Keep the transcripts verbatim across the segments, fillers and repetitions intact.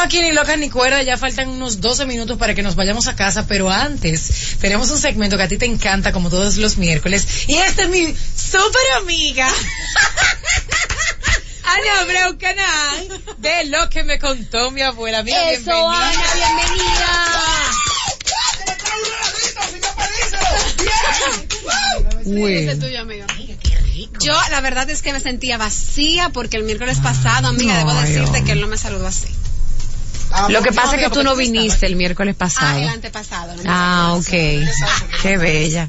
aquí ni loca ni cuerda, ya faltan unos doce minutos para que nos vayamos a casa, pero antes tenemos un segmento que a ti te encanta como todos los miércoles y esta es mi súper amiga Ana Abreu Canal de lo que me contó mi abuela. Amiga, eso, bienvenida. Ana, bienvenida. Tuyo, amigo. Yo, la verdad es que me sentía vacía porque el miércoles pasado, amiga, no, debo decirte yo. que él no me saludó así. Ah, Lo que no, pasa es amiga, que tú no porque tú viniste el miércoles pasado. Ah, el antepasado. No me Ah, ok. Qué bella.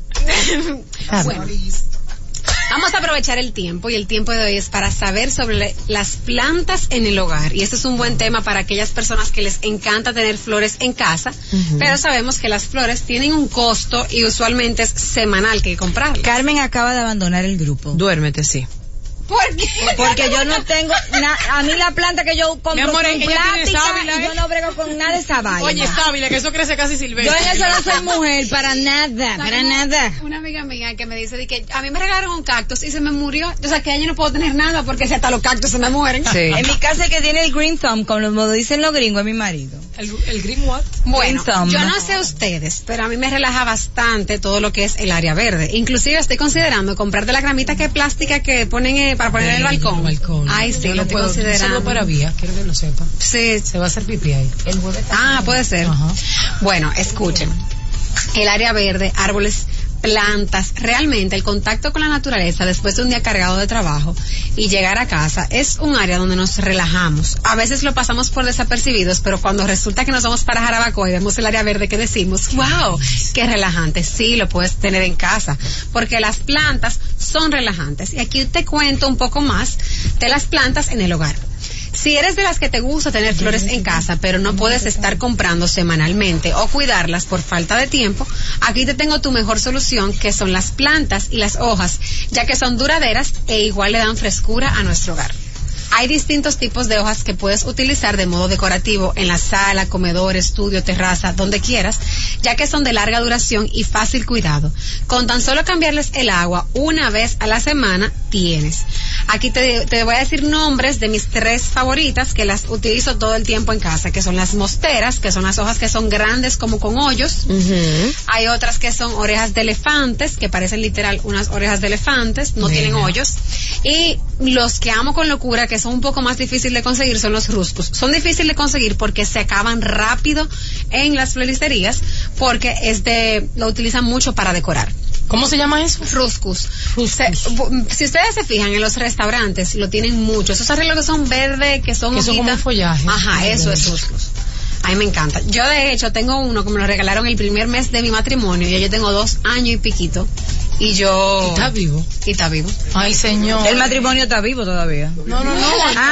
Bueno, vamos a aprovechar el tiempo y el tiempo de hoy es para saber sobre las plantas en el hogar y este es un buen tema para aquellas personas que les encanta tener flores en casa, uh-huh. pero sabemos que las flores tienen un costo y usualmente es semanal que hay que comprarlas. Carmen acaba de abandonar el grupo. Duérmete, sí. ¿Por qué? Porque yo no tengo na, a mí la planta que yo compro Mi amor, son ella tiene plásticas sábila, y ¿eh? yo no brego con nada de esa vaina. Oye, sábila, que eso crece casi silvestre. Yo en eso no soy mujer, para nada, para Tengo nada. Una amiga mía que me dice de que a mí me regalaron un cactus y se me murió. O sea, que yo no puedo tener nada porque si hasta los cactus se me mueren. Sí. En mi casa el que tiene el green thumb, como dicen los gringos, es mi marido. ¿El, el green what? Bueno, Green thumb. yo no sé ustedes, pero a mí me relaja bastante todo lo que es el área verde. Inclusive estoy considerando comprar de la gramita que es plástica que ponen eh, para poner en el balcón. El balcón. Ay, sí, yo lo estoy puedo, considerando. Solo para vía, quiero que lo sepa. Sí. Se va a hacer pipí ahí. El jueves Ah, puede ser. Ajá. Bueno, escuchen. El área verde, árboles, plantas, realmente el contacto con la naturaleza después de un día cargado de trabajo y llegar a casa es un área donde nos relajamos. A veces lo pasamos por desapercibidos, pero cuando resulta que nos vamos para Jarabacoa y vemos el área verde que decimos, wow, qué relajante. Sí, lo puedes tener en casa, porque las plantas son relajantes. Y aquí te cuento un poco más de las plantas en el hogar. Si eres de las que te gusta tener flores en casa, pero no puedes estar comprando semanalmente o cuidarlas por falta de tiempo, aquí te tengo tu mejor solución, que son las plantas y las hojas, ya que son duraderas e igual le dan frescura a nuestro hogar. Hay distintos tipos de hojas que puedes utilizar de modo decorativo en la sala, comedor, estudio, terraza, donde quieras, ya que son de larga duración y fácil cuidado. Con tan solo cambiarles el agua una vez a la semana, tienes. Aquí te, te voy a decir nombres de mis tres favoritas que las utilizo todo el tiempo en casa, que son las mosteras, que son las hojas que son grandes como con hoyos. Uh-huh. Hay otras que son orejas de elefantes, que parecen literal unas orejas de elefantes, no Mira. tienen hoyos. Y los que amo con locura, que son un poco más difíciles de conseguir, son los ruscus. Son difíciles de conseguir porque se acaban rápido en las floristerías, porque es de, lo utilizan mucho para decorar. ¿Cómo se llama eso? Ruscus. Se, si ustedes se fijan en los restaurantes, lo tienen mucho. Esos arreglos que son verdes, que son que son como follaje. Ajá, eso verde. Es ruscus. A mí me encanta. Yo de hecho tengo uno que me lo regalaron el primer mes de mi matrimonio. Y yo tengo dos años y piquito. Y yo... ¿Y está vivo? Y está vivo. Ay, señor. El matrimonio está vivo todavía. No, no, no.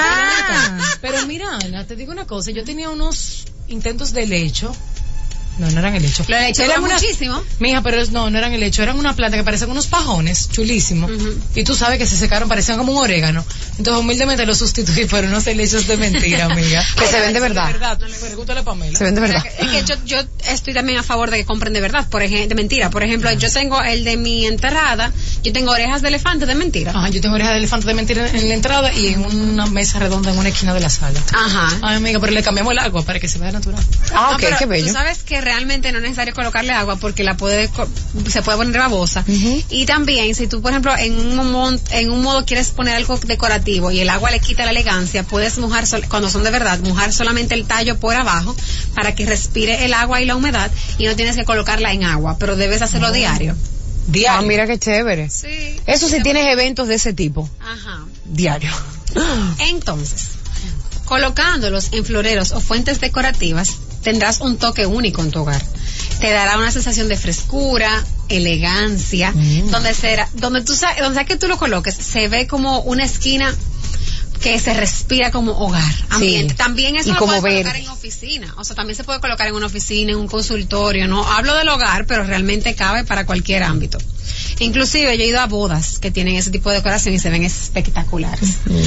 Ah. Pero mira, Ana, te digo una cosa. Yo tenía unos intentos de lecho. No, no eran helechos. Lo hecho era muchísimo. Mija, pero es, no, no eran helechos. Eran una planta que parecían unos pajones, chulísimos. Uh-huh. Y tú sabes que se secaron, parecían como un orégano. Entonces, humildemente lo sustituí por unos helechos de mentira, amiga. Que se ven de verdad. De verdad. Pregúntale a Pamela. Se ven de verdad. Es que yo, yo estoy también a favor de que compren de verdad, por ejemplo, de mentira. Por ejemplo, yo tengo el de mi enterrada, yo tengo orejas de elefante de mentira. Ajá, yo tengo orejas de elefante de mentira en la entrada y en una mesa redonda en una esquina de la sala. Ajá. Ay, amiga, pero le cambiamos el agua para que se vea natural. Ah, ok, no, qué bello. Tú sabes que realmente no es necesario colocarle agua porque la puede se puede poner babosa. Uh-huh. Y también si tú por ejemplo en un en un modo quieres poner algo decorativo y el agua le quita la elegancia, puedes mojar sol, cuando son de verdad mojar solamente el tallo por abajo para que respire el agua y la humedad y no tienes que colocarla en agua, pero debes hacerlo uh-huh. diario. Diario. Ah, mira qué chévere. Sí. Eso sí tienes eventos de ese tipo. Ajá. Diario. Entonces, colocándolos en floreros o fuentes decorativas, tendrás un toque único en tu hogar. Te dará una sensación de frescura, elegancia, mm. donde será, donde tú sabes, donde sea que tú lo coloques, se ve como una esquina que se respira como hogar, ambiente. Sí. También eso y lo como puedes ver. colocar en oficina, o sea, también se puede colocar en una oficina, en un consultorio, no hablo del hogar, pero realmente cabe para cualquier ámbito. Inclusive yo he ido a bodas que tienen ese tipo de decoración y se ven espectaculares. Mm.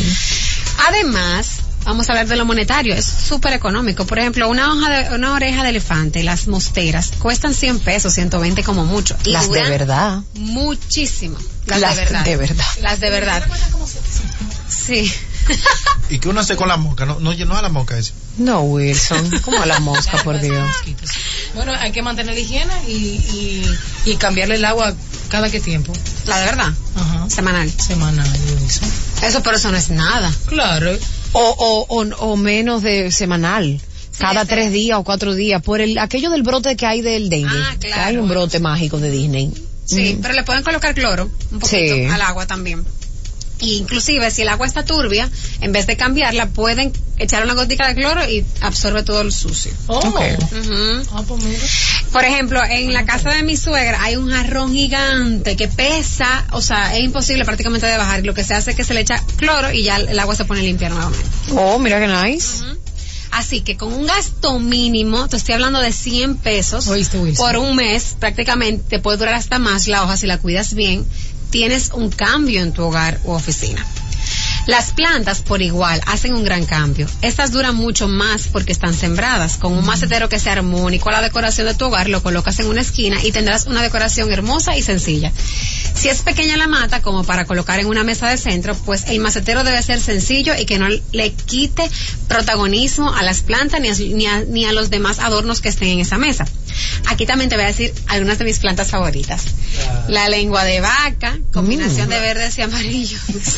Además, vamos a hablar de lo monetario, es súper económico. Por ejemplo, una hoja de, una oreja de elefante, las mosteras, cuestan cien pesos, ciento veinte como mucho. Y las de verdad. Muchísimo. Las, las de verdad. de verdad. Las de verdad. Sí. ¿Y qué uno hace con la mosca? No, no llenó a la mosca ese. No, Wilson, como a la mosca, por Dios. Bueno, hay que mantener la higiene y, y, y cambiarle el agua cada qué tiempo. La de verdad. Ajá. Semanal. Semanal, eso. Eso, pero eso no es nada. Claro. O, o, o, o menos de semanal. Cada ese. tres días o cuatro días. Por el aquello del brote que hay del dengue. Ah, claro. Hay un brote mágico de Disney. Sí, Mm. pero le pueden colocar cloro un poquito Sí. al agua también. Y inclusive si el agua está turbia, en vez de cambiarla, pueden echar una gotica de cloro y absorbe todo el sucio. Oh. Okay. Ujú. Ah, pues mira. Por ejemplo, en la casa de mi suegra hay un jarrón gigante que pesa, o sea, es imposible prácticamente de bajar. Lo que se hace es que se le echa cloro y ya el agua se pone limpia nuevamente. Oh, mira qué nice. Ujú. Así que con un gasto mínimo, te estoy hablando de cien pesos ¿Oíste, Wilson? por un mes, prácticamente te puede durar hasta más la hoja si la cuidas bien, tienes un cambio en tu hogar u oficina. Las plantas por igual hacen un gran cambio. Estas duran mucho más porque están sembradas. Con un macetero que sea armónico a la decoración de tu hogar, lo colocas en una esquina y tendrás una decoración hermosa y sencilla. Si es pequeña la mata, como para colocar en una mesa de centro, pues el macetero debe ser sencillo y que no le quite protagonismo a las plantas ni a, ni a, ni a los demás adornos que estén en esa mesa. Aquí también te voy a decir algunas de mis plantas favoritas. La lengua de vaca, combinación Mm. de verdes y amarillos.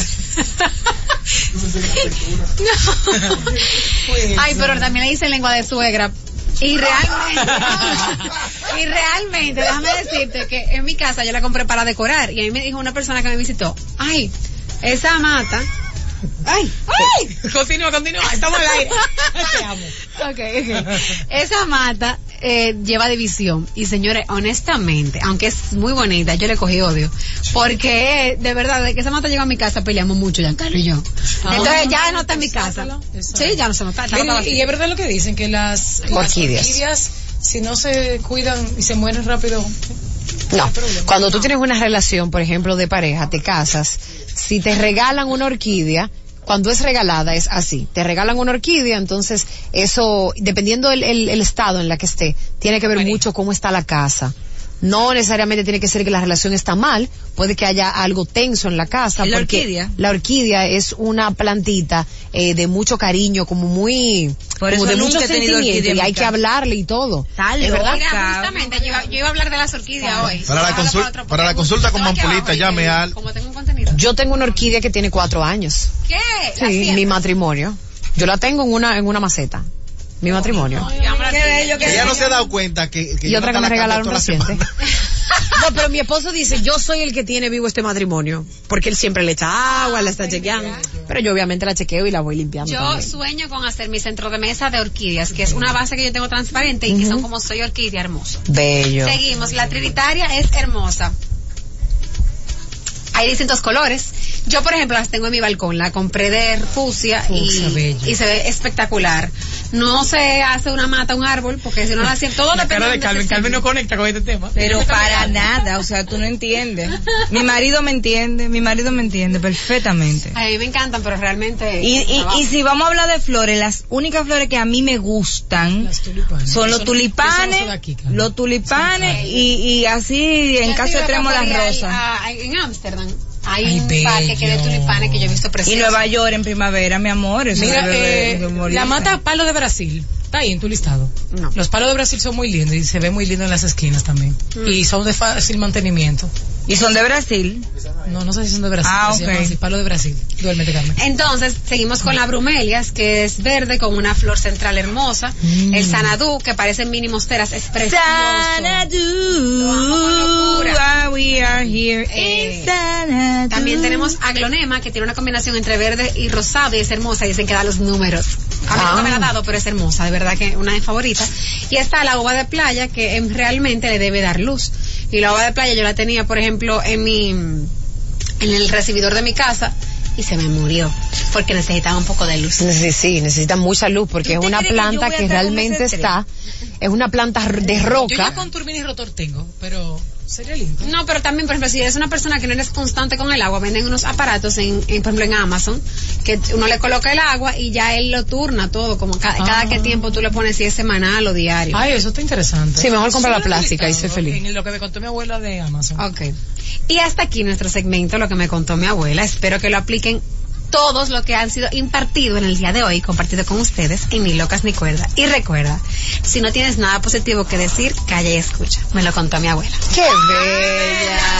No. Ay, pero también le hice lengua de suegra. Y realmente, y realmente, déjame decirte que en mi casa yo la compré para decorar. Y a mí me dijo una persona que me visitó, ay, esa mata. Ay, ay. Continúa, continúa. Estamos al aire. Te amo. Okay, okay. Esa mata eh, lleva división. Y señores, honestamente, aunque es muy bonita, yo le cogí odio. Porque eh, de verdad, de que esa mata llegó a mi casa, peleamos mucho, Giancarlo y yo. Ah, Entonces ya no está en mi casa. Exacto. Sí, ya no se me está. está Mira, vacía. y es verdad lo que dicen, que las, las Orquídeas. orquídeas, si no se cuidan y se mueren rápido, No, problema. cuando tú tienes una relación, por ejemplo, de pareja, te casas, si te regalan una orquídea, cuando es regalada es así, te regalan una orquídea, entonces eso, dependiendo el, el, el estado en la que esté, tiene que ver María. mucho cómo está la casa. No necesariamente tiene que ser que la relación está mal, puede que haya algo tenso en la casa. ¿Y la porque orquídea? La orquídea es una plantita eh, de mucho cariño, como muy, Por como eso de nunca mucho he tenido sentimiento, orquídea en y mi hay que casa. hablarle y todo. Está Es verdad. Mira, loca. justamente, yo iba, yo iba a hablar de las orquídeas hoy. Para la Vamos consul- otro, para la porque consulta con tengo aquí Mampulita, abajo, llame y- al- Como tengo un contenido. Yo tengo una orquídea que tiene cuatro años. ¿Qué? ¿La Sí, siembra? mi matrimonio. Yo la tengo en una en una maceta. Mi matrimonio. Llama a la Qué orquídea. bello, qué Ella no se ha dado cuenta que, que Y otra que Jonathan me la regalaron cambia toda la reciente. semana. No, pero mi esposo dice, yo soy el que tiene vivo este matrimonio. Porque él siempre le echa agua, la está chequeando. Pero yo obviamente la chequeo y la voy limpiando Yo también. sueño con hacer mi centro de mesa de orquídeas, que es una base que yo tengo transparente y que son como soy orquídea hermoso. Bello. Seguimos, la trinitaria es hermosa. Hay distintos colores. Yo, por ejemplo, las tengo en mi balcón. La compré de fucsia y, Fucsia, bello. y se ve espectacular. No se hace una mata, un árbol, porque si no la hacen todo la depende cara de donde Carmen, se Carmen no siembre. conecta con este tema. Pero para nada, o sea, tú no entiendes. Mi marido me entiende, mi marido me entiende perfectamente. A mí me encantan, pero realmente... Y, y, trabajo. y si vamos a hablar de flores, las únicas flores que a mí me gustan Las tulipanes. son los Eso- tulipanes, eso no son de aquí, Carmen. los tulipanes y, y así en Ya caso te iba a extremo las pasar ahí, rosas. ah, en Ámsterdam hay Ay, un bello. parque que de tulipanes que yo he visto Y precioso. Nueva York en primavera, mi amor. Eso Mira, debe de- eh, de morirse. la mata palo de Brasil está ahí en tu listado. No. Los palos de Brasil son muy lindos y se ve muy lindo en las esquinas también. Mm. Y son de fácil mantenimiento. Y son de Brasil. No, no sé si son de Brasil. Ah, pero se llaman ok. así, palo de Brasil. Duérmete, Carmen. Entonces, seguimos con la bromelias, que es verde con una flor central hermosa. Mm. El sanadú, que parecen mini mosteras, es precioso. Xanadu, Lo amo con locura. ah, we are here Eh, in Xanadu. También tenemos aglonema, que tiene una combinación entre verde y rosado y es hermosa. Dicen que da los números. A mí Ah. nunca me la ha dado, pero es hermosa, de verdad que una de favoritas. Y está la uva de playa, que em, realmente le debe dar luz. Y la uva de playa yo la tenía, por ejemplo, en mi, en el recibidor de mi casa y se me murió porque necesitaba un poco de luz. Sí, sí, necesita mucha luz porque es ¿Tú te una crees que yo planta voy a que estar con realmente ese está, es una planta de Yo ya roca. con turbina y rotor tengo, pero sería lindo. No, pero también, por ejemplo, si eres una persona que no eres constante con el agua, venden unos aparatos, en, en, por ejemplo, en Amazon, que uno le coloca el agua y ya él lo turna todo, como ca- cada Ah. que tiempo tú le pones si es semanal o diario. Ay, eso está interesante. Sí, mejor compra la Sí, lo he plástica y utilizado sé feliz. En lo que me contó mi abuela de Amazon. Ok. Y hasta aquí nuestro segmento, lo que me contó mi abuela. Espero que lo apliquen todos lo que han sido impartido en el día de hoy, compartido con ustedes en Ni Locas Ni Cuerda. Y recuerda, si no tienes nada positivo que decir, calla y escucha. Me lo contó mi abuela. ¡Qué bella!